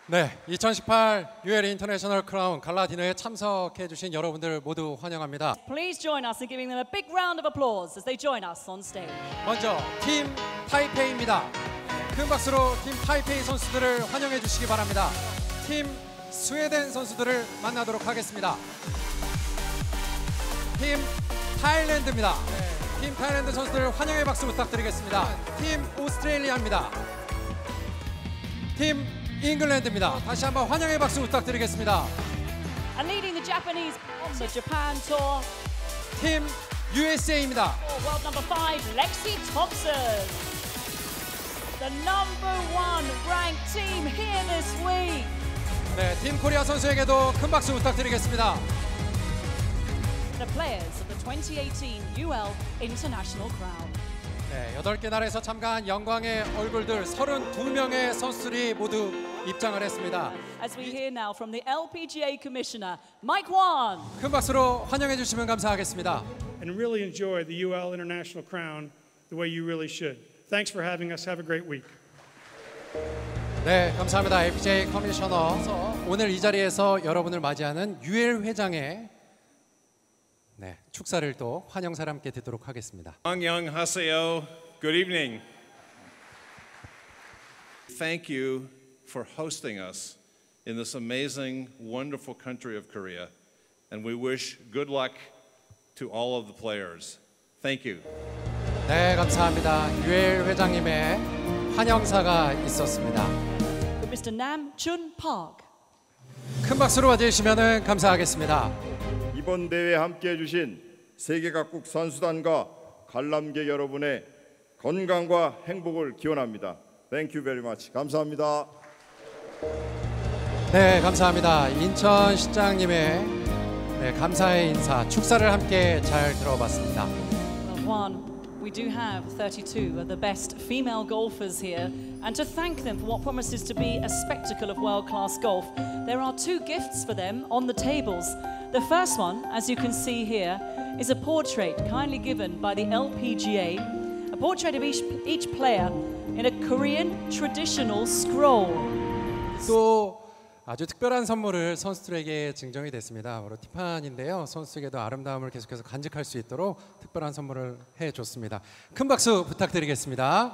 네, 2018 UL 인터내셔널 크라운 갈라 디너에 참석해 주신 여러분들 모두 환영합니다. Please join us in giving them a big round of applause as they join us on stage. 먼저 팀 타이페이입니다. 큰 박수로 팀 타이페이 선수들을 환영해 주시기 바랍니다. 팀 스웨덴 선수들을 만나도록 하겠습니다. 팀 타일랜드입니다. 팀 타일랜드 선수들 환영의 박수 부탁드리겠습니다. 팀 오스트레일리아입니다. 팀 잉글랜드입니다. 다시 한번 환영의 박수 부탁드리겠습니다. And leading the Japanese on the Japan tour, 팀 USA입니다. world number 5, Lexi Thompson. The number 1 ranked team here this week. 네, 팀 코리아 선수에게도 큰 박수 부탁드리겠습니다. The players of the 2018 UL International Crown. 네, 8개 나라에서 참가한 영광의 얼굴들 32명의 선수들이 모두 입장을 했습니다. As we hear now from the LPGA Commissioner, Mike Wan. 큰 박수로 환영해 주시면 감사하겠습니다. And really enjoy the UL International Crown the way you really should. Thanks for having us. Have a great week. 네, 감사합니다. LPGA 커미셔너. 오늘 이 자리에서 여러분을 맞이하는 UL 회장의 축사를 또 환영사를 함께 듣도록 하겠습니다. 안녕하세요. Good evening. Thank you for hosting us in this amazing, wonderful country of Korea, and we wish good luck to all of the players. Thank you. 네, 감사합니다. UL 회장님의 환영사가 있었습니다. Mr. Nam Chun Park. 큰 박수로 맞이해주시면 감사하겠습니다. 이번 대회에 함께해 주신 세계 각국 선수단과 관람객 여러분의 건강과 행복을 기원합니다. Thank you very much. 감사합니다. 네, 감사합니다. 인천시장님의 감사의 인사, 축사를 함께 잘 들어봤습니다. Well, Juan, we do have 32 of the best female golfers here, and to thank them for what promises to be a spectacle of world-class golf, there are 2 gifts for them on the tables. The first one, as you can see here, is a portrait kindly given by the LPGA, a portrait of each player in a Korean traditional scroll. 또 아주 특별한 선물을 선수들에게 증정이 됐습니다. 바로 티판인데요. 선수에게도 아름다움을 계속해서 간직할 수 있도록 특별한 선물을 해줬습니다. 큰 박수 부탁드리겠습니다.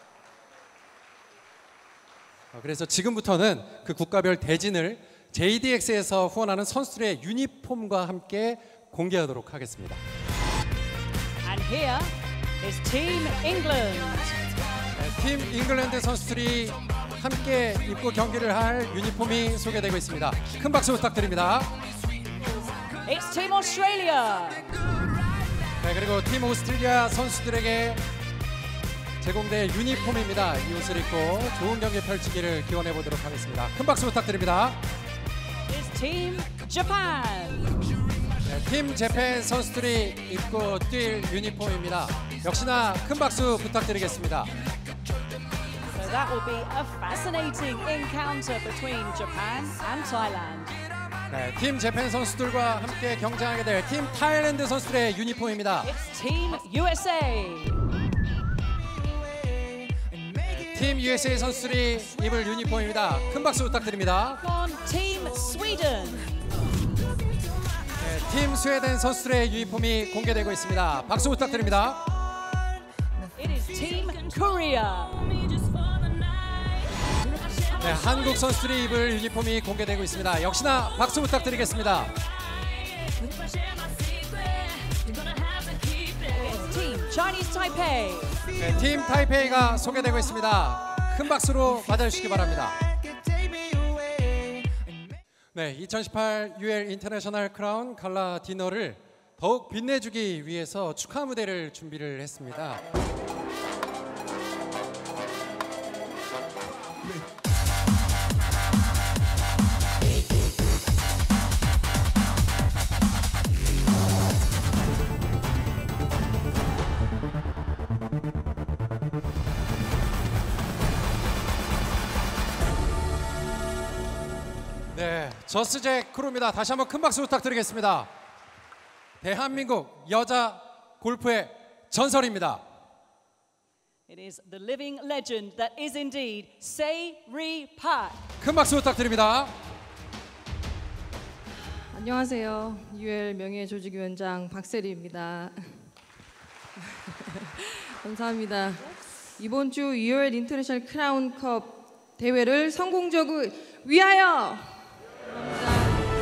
그래서 지금부터는 그 국가별 대진을 JDX에서 후원하는 선수들의 유니폼과 함께 공개하도록 하겠습니다. And here is Team England. 팀 잉글랜드 선수들이 함께 입고 경기를 할 유니폼이 소개되고 있습니다. 큰 박수 부탁드립니다. It's Team Australia. 네, 그리고 팀 오스트레일리아 선수들에게 제공될 유니폼입니다. 이 옷을 입고 좋은 경기 펼치기를 기원해 보도록 하겠습니다. 큰 박수 부탁드립니다. It's Team Japan. 네, 팀 재팬 선수들이 입고 뛸 유니폼입니다. 역시나 큰 박수 부탁드리겠습니다. So that will be a fascinating encounter between Japan and Thailand. 네, 팀 재팬 선수들과 함께 경쟁하게 될 팀 타일랜드 선수들의 유니폼입니다. It's Team USA. 팀 USA 선수들이 입을 유니폼입니다. 큰 박수 부탁드립니다. On Team Sweden. 네, 팀 스웨덴 선수들의 유니폼이 공개되고 있습니다. 박수 부탁드립니다. It is Team Korea. 네, 한국 선수들이 입을 유니폼이 공개되고 있습니다. 역시나 박수 부탁드리겠습니다. It's Team Chinese Taipei. 네, 팀 타이페이가 소개되고 있습니다. 큰 박수로 맞아주시기 바랍니다. 네, 2018 UL 인터내셔널 크라운 갈라 디너를 더욱 빛내주기 위해서 축하 무대를 준비를 했습니다. 네, 저스잭 크루입니다. 다시 한번 큰 박수 부탁드리겠습니다. 대한민국 여자 골프의 전설입니다. It is the living legend that is indeed Se-Ri Pak. 큰 박수 부탁드립니다. 안녕하세요. UL 명예조직위원장 박세리입니다. 감사합니다. 이번 주 UL 인터내셔널 크라운컵 대회를 성공적으로 위하여! 감사합니다.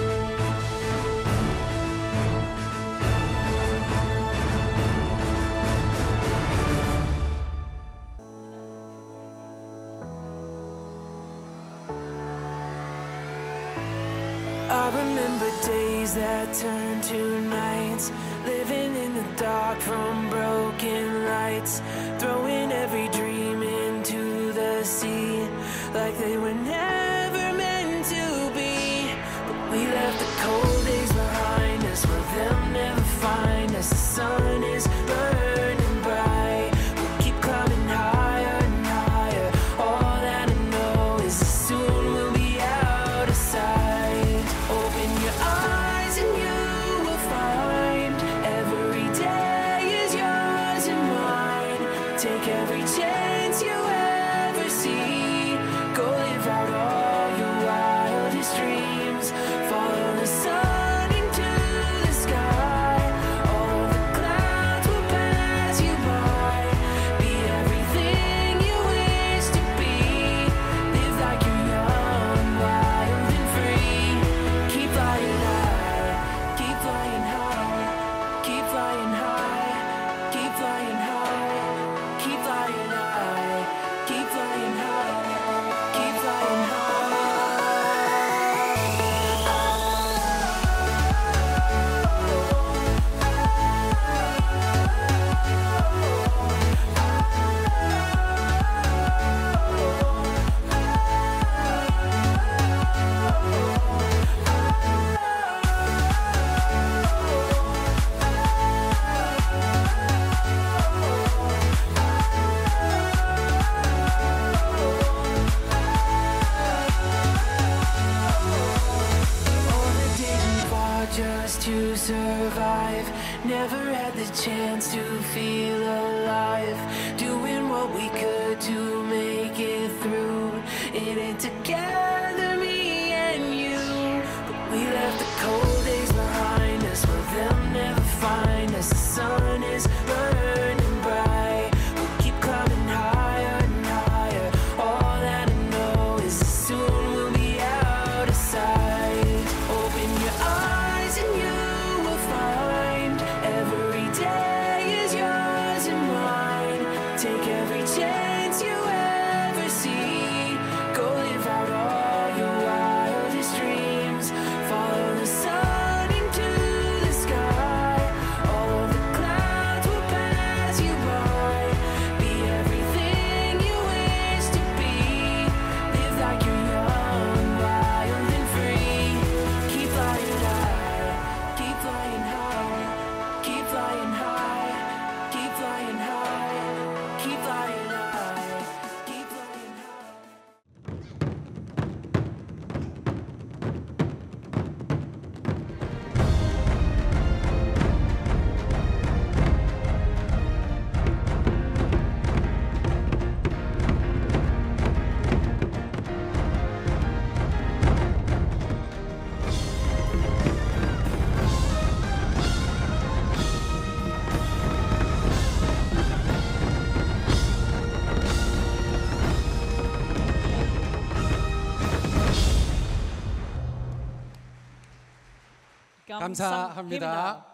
I remember days that turned to nights, living in the dark from broken lights, throwing every dream into the sea, like they were never meant to be. But we left the cold days behind us, where they'll never find us. The sun is burning bright, we'll keep climbing higher and higher. All that I know is that soon we'll be out of sight. Open your eyes and you will find every day is yours and mine. Take every chance you ever see. Go live out all your wildest dreams. Follow the sun into the sky. All of the clouds will pass you by. Be everything you wish to be. Live like you're young, wild and free. Keep flying high, keep flying high, keep flying high, keep flying high, keep flying high, keep flying high, keep flying high. All the days we fought just to survive. Never had the chance to feel alive. Doing what we could to make it through. It ain't together, me and you. But we left the cold days behind us, where they'll never find us. The sun is burning bright. We'll keep climbing higher and higher. All that I know is that soon we'll be out of sight. Open your eyes and you will find every day is yours and mine. Take every chance you ever see. Go live out all your wildest dreams. Follow the sun into the sky. All of the clouds will pass you by. Be everything you wish to be. Live like you're young, wild and free. Keep flying high, keep flying high, keep flying high, keep flying high, keep flying high, keep flying high. 감사합니다.